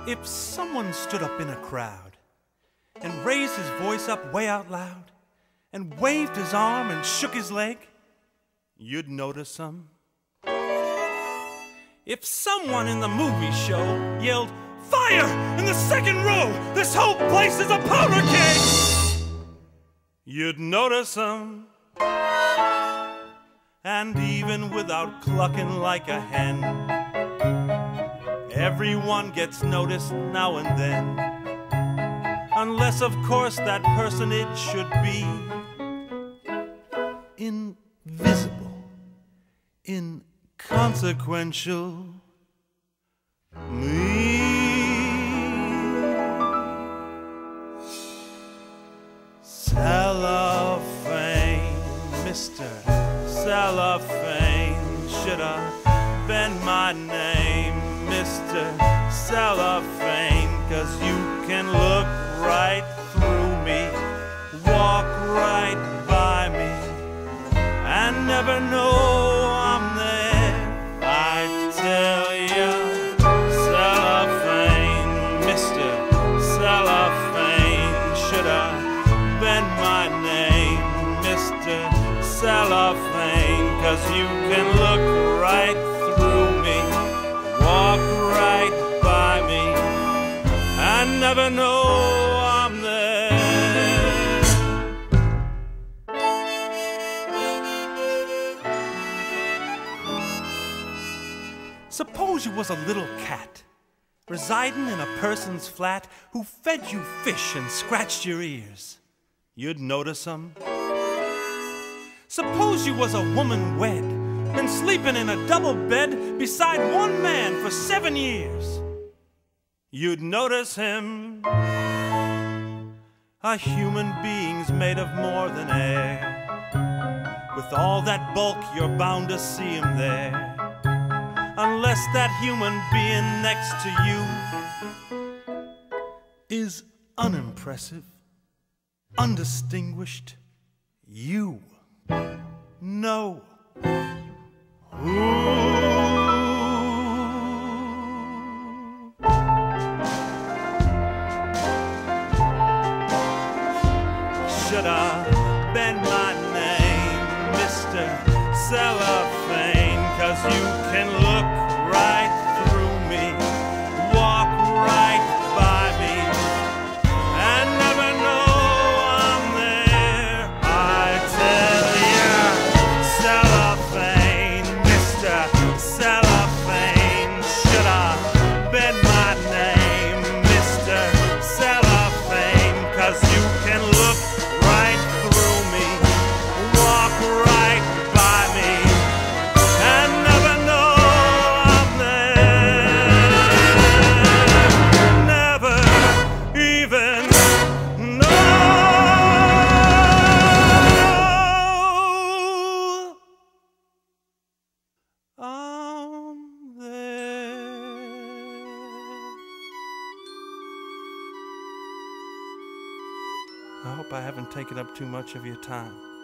If someone stood up in a crowd and raised his voice up way out loud and waved his arm and shook his leg, you'd notice him. If someone in the movie show yelled, "Fire in the second row! This whole place is a powder keg!" you'd notice him. And even without clucking like a hen, everyone gets noticed now and then. Unless, of course, that personage should be invisible, inconsequential. Me. Cellophane, Mr. Cellophane, should have been my name, Mr. Cellophane, 'cause you can look right through me, walk right by me, and never know I'm there. I tell you, Cellophane, Mr. Cellophane, should have been my name, Mr. Cellophane, 'cause you can look right through me, walk right by me, and never know I'm there. Suppose you was a little cat residing in a person's flat who fed you fish and scratched your ears. You'd notice him. Suppose you was a woman wed and sleeping in a double bed beside one man for 7 years. You'd notice him. A human being's made of more than air. With all that bulk, you're bound to see him there. Unless that human being next to you is unimpressive, undistinguished, you know who. Should have been my name, Mr. Cellophane, 'cause you can look right through me, walk right by me, and never know I'm there. I tell you, Cellophane, Mr. Cellophane, should have been my name, Mr. Cellophane, 'cause you can look right through me, walk right by me, and never know I'm there. Never even know I'm there. I hope I haven't taken up too much of your time.